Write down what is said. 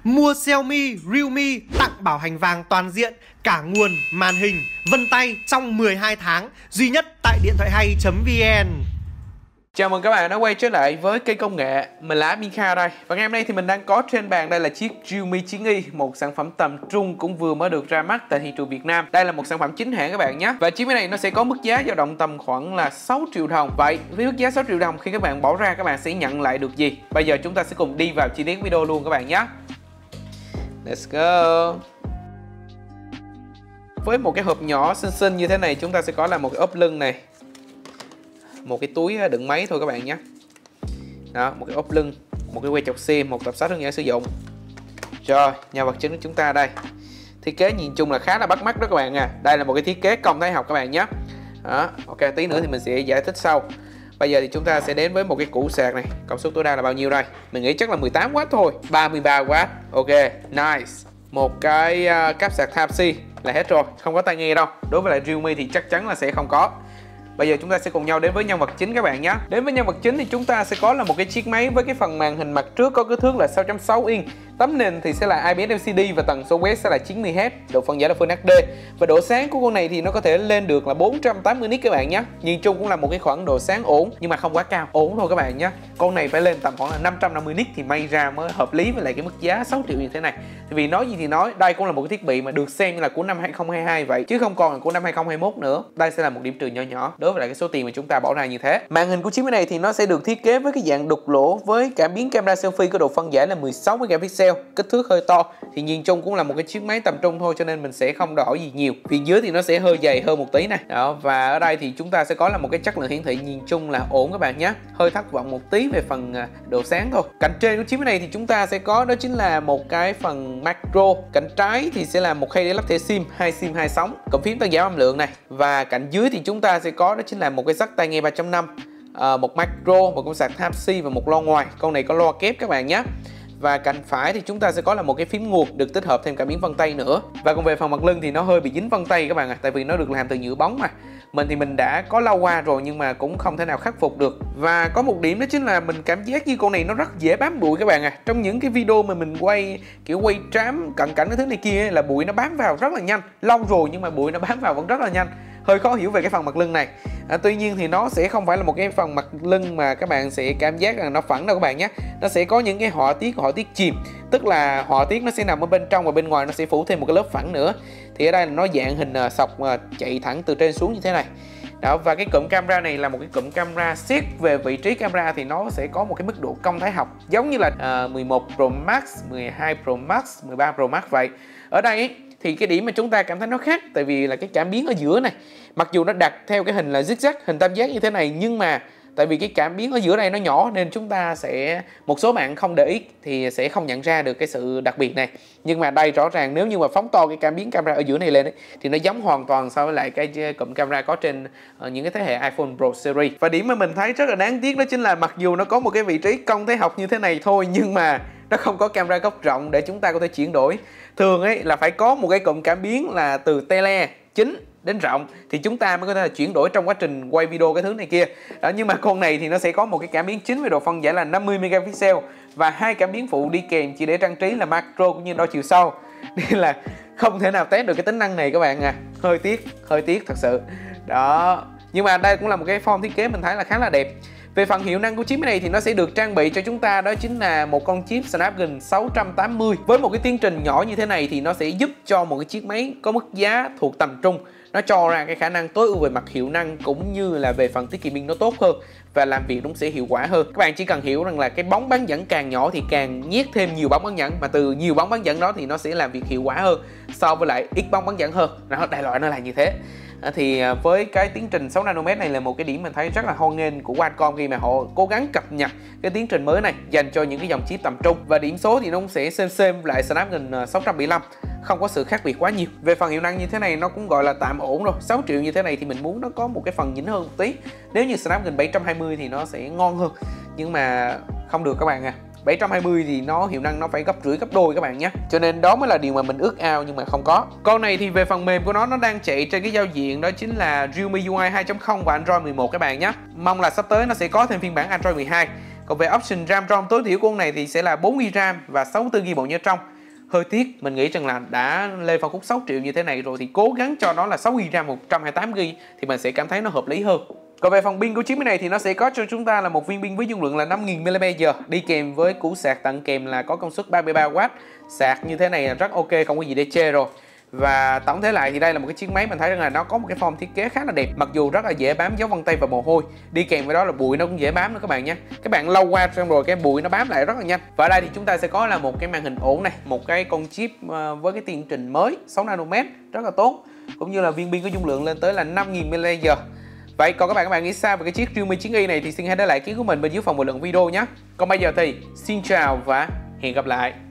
Mua Xiaomi, Realme tặng bảo hành vàng toàn diện, cả nguồn, màn hình, vân tay trong 12 tháng, duy nhất tại điện thoại hay.vn. Chào mừng các bạn đã quay trở lại với kênh công nghệ. Mình là Mika đây. Và ngày hôm nay thì mình đang có trên bàn đây là chiếc Realme 9i, một sản phẩm tầm trung cũng vừa mới được ra mắt tại thị trường Việt Nam. Đây là một sản phẩm chính hãng các bạn nhé. Và chiếc máy này nó sẽ có mức giá dao động tầm khoảng là 6 triệu đồng. Vậy với mức giá 6 triệu đồng khi các bạn bỏ ra, các bạn sẽ nhận lại được gì? Bây giờ chúng ta sẽ cùng đi vào chi tiết video luôn các bạn nhé. Let's go. Với một cái hộp nhỏ xinh xinh như thế này, chúng ta sẽ có là một cái ốp lưng này, một cái túi đựng máy thôi các bạn nhé. Đó, một cái ốp lưng, một cái que chọc sim, một tập sách hướng dẫn sử dụng. Rồi, nhân vật chính của chúng ta đây. Thiết kế nhìn chung là khá là bắt mắt đó các bạn à. Đây là một cái thiết kế công thái học các bạn nhé. Đó, ok, tí nữa thì mình sẽ giải thích sau. Bây giờ thì chúng ta sẽ đến với một cái củ sạc này. Công suất tối đa là bao nhiêu đây? Mình nghĩ chắc là 18W thôi. 33W. Ok, nice. Một cái cáp sạc Type-C là hết rồi. Không có tai nghe đâu. Đối với lại Realme thì chắc chắn là sẽ không có. Bây giờ chúng ta sẽ cùng nhau đến với nhân vật chính các bạn nhé. Đến với nhân vật chính thì chúng ta sẽ có là một cái chiếc máy với cái phần màn hình mặt trước có kích thước là 6.6 inch. Tấm nền thì sẽ là IPS LCD và tần số quét sẽ là 90Hz, độ phân giải là Full HD. Và độ sáng của con này thì nó có thể lên được là 480 nits các bạn nhé. Nhìn chung cũng là một cái khoảng độ sáng ổn nhưng mà không quá cao, ổn thôi các bạn nhé. Con này phải lên tầm khoảng là 550 nits thì may ra mới hợp lý với lại cái mức giá 6 triệu như thế này. Thì vì nói gì thì nói, đây cũng là một cái thiết bị mà được xem như là của năm 2022 vậy chứ không còn là của năm 2021 nữa. Đây sẽ là một điểm trừ nhỏ nhỏ đối với lại cái số tiền mà chúng ta bỏ ra như thế. Màn hình của chiếc máy này thì nó sẽ được thiết kế với cái dạng đục lỗ với cảm biến camera selfie có độ phân giải là 16 megapixel, kích thước hơi to. Thì nhìn chung cũng là một cái chiếc máy tầm trung thôi cho nên mình sẽ không đòi gì nhiều. Phía dưới thì nó sẽ hơi dày hơn một tí này. Đó, và ở đây thì chúng ta sẽ có là một cái chất lượng hiển thị nhìn chung là ổn các bạn nhé. Hơi thất vọng một tí về phần độ sáng thôi. Cạnh trên của chiếc máy này thì chúng ta sẽ có đó chính là một cái phần macro. Cạnh trái thì sẽ là một khay để lắp thẻ sim, hai sim hai sóng, cộng phím tăng giảm âm lượng này. Và cạnh dưới thì chúng ta sẽ có đó chính là một cái jack tai nghe 3.5, một macro, một con sạc Type-C và một loa ngoài. Con này có loa kép các bạn nhé. Và cạnh phải thì chúng ta sẽ có là một cái phím nguồn được tích hợp thêm cảm biến vân tay nữa. Và còn về phần mặt lưng thì nó hơi bị dính vân tay các bạn ạ, tại vì nó được làm từ nhựa bóng mà. Mình thì mình đã có lau qua rồi nhưng mà cũng không thể nào khắc phục được. Và có một điểm đó chính là mình cảm giác như con này nó rất dễ bám bụi các bạn ạ. Trong những cái video mà mình quay kiểu quay trám cận cảnh cái thứ này kia là bụi nó bám vào rất là nhanh. Lâu rồi nhưng mà bụi nó bám vào vẫn rất là nhanh. Hơi khó hiểu về cái phần mặt lưng này. Tuy nhiên thì nó sẽ không phải là một cái phần mặt lưng mà các bạn sẽ cảm giác là nó phẳng đâu các bạn nhé. Nó sẽ có những cái họa tiết chìm, tức là họa tiết nó sẽ nằm ở bên trong và bên ngoài nó sẽ phủ thêm một cái lớp phẳng nữa. Thì ở đây là nó dạng hình sọc chạy thẳng từ trên xuống như thế này. Đó, và cái cụm camera này là một cái cụm camera xét về vị trí camera thì nó sẽ có một cái mức độ công thái học giống như là 11 Pro Max, 12 Pro Max, 13 Pro Max vậy. Ở đây ấy, thì cái điểm mà chúng ta cảm thấy nó khác tại vì là cái cảm biến ở giữa này, mặc dù nó đặt theo cái hình là zigzag, hình tam giác như thế này, nhưng mà tại vì cái cảm biến ở giữa đây nó nhỏ nên chúng ta sẽ, một số bạn không để ý thì sẽ không nhận ra được cái sự đặc biệt này. Nhưng mà đây rõ ràng nếu như mà phóng to cái cảm biến camera ở giữa này lên ấy, thì nó giống hoàn toàn so với lại cái cụm camera có trên những cái thế hệ iPhone Pro series. Và điểm mà mình thấy rất là đáng tiếc đó chính là mặc dù nó có một cái vị trí công thái học như thế này thôi nhưng mà nó không có camera góc rộng để chúng ta có thể chuyển đổi. Thường ấy là phải có một cái cụm cảm biến là từ tele chính đến rộng thì chúng ta mới có thể là chuyển đổi trong quá trình quay video cái thứ này kia. Đó, nhưng mà con này thì nó sẽ có một cái cảm biến chính với độ phân giải là 50 megapixel và hai cảm biến phụ đi kèm chỉ để trang trí là macro cũng như đo chiều sâu. Nên là không thể nào test được cái tính năng này các bạn à. Hơi tiếc thật sự. Đó. Nhưng mà đây cũng là một cái form thiết kế mình thấy là khá là đẹp. Về phần hiệu năng của chiếc máy này thì nó sẽ được trang bị cho chúng ta đó chính là một con chip Snapdragon 680. Với một cái tiến trình nhỏ như thế này thì nó sẽ giúp cho một cái chiếc máy có mức giá thuộc tầm trung. Nó cho ra cái khả năng tối ưu về mặt hiệu năng cũng như là về phần tiết kiệm pin nó tốt hơn và làm việc nó sẽ hiệu quả hơn. Các bạn chỉ cần hiểu rằng là cái bóng bán dẫn càng nhỏ thì càng nhét thêm nhiều bóng bán dẫn, mà từ nhiều bóng bán dẫn đó thì nó sẽ làm việc hiệu quả hơn so với lại ít bóng bán dẫn hơn. Đó, đại loại nó là như thế. Thì với cái tiến trình 6 nanomet này là một cái điểm mình thấy rất là hoan nghênh của Qualcomm khi mà họ cố gắng cập nhật cái tiến trình mới này dành cho những cái dòng chip tầm trung. Và điểm số thì nó cũng sẽ xem lại Snapdragon 675, không có sự khác biệt quá nhiều. Về phần hiệu năng như thế này nó cũng gọi là tạm ổn rồi. 6 triệu như thế này thì mình muốn nó có một cái phần nhỉnh hơn một tí. Nếu như Snapdragon 720 thì nó sẽ ngon hơn, nhưng mà không được các bạn à. 720 thì nó hiệu năng nó phải gấp rưỡi gấp đôi các bạn nhé. Cho nên đó mới là điều mà mình ước ao nhưng mà không có. Con này thì về phần mềm của nó đang chạy trên cái giao diện đó chính là Realme UI 2.0 và Android 11 các bạn nhé. Mong là sắp tới nó sẽ có thêm phiên bản Android 12. Còn về option RAM ROM tối thiểu của con này thì sẽ là 4GB RAM và 64GB bộ nhớ trong. Hơi tiếc, mình nghĩ rằng là đã lên phân khúc 6 triệu như thế này rồi thì cố gắng cho nó là 6GB RAM 128GB thì mình sẽ cảm thấy nó hợp lý hơn. Còn về phần pin của chiếc máy này thì nó sẽ có cho chúng ta là một viên pin với dung lượng là 5000 mAh, đi kèm với củ sạc tặng kèm là có công suất 33W. Sạc như thế này là rất ok, không có gì để chê rồi. Và tổng thể lại thì đây là một cái chiếc máy mình thấy rằng là nó có một cái form thiết kế khá là đẹp, mặc dù rất là dễ bám dấu vân tay và mồ hôi, đi kèm với đó là bụi nó cũng dễ bám nữa các bạn nhé. Các bạn lau qua xong rồi cái bụi nó bám lại rất là nhanh. Và ở đây thì chúng ta sẽ có là một cái màn hình ổn này, một cái con chip với cái tiến trình mới 6 nanomet rất là tốt, cũng như là viên pin có dung lượng lên tới là 5000 mAh. Vậy còn các bạn nghĩ sao về cái chiếc Realme 9i này thì xin hãy để lại ý kiến của mình bên dưới phần bình luận video nhé. Còn bây giờ thì xin chào và hẹn gặp lại.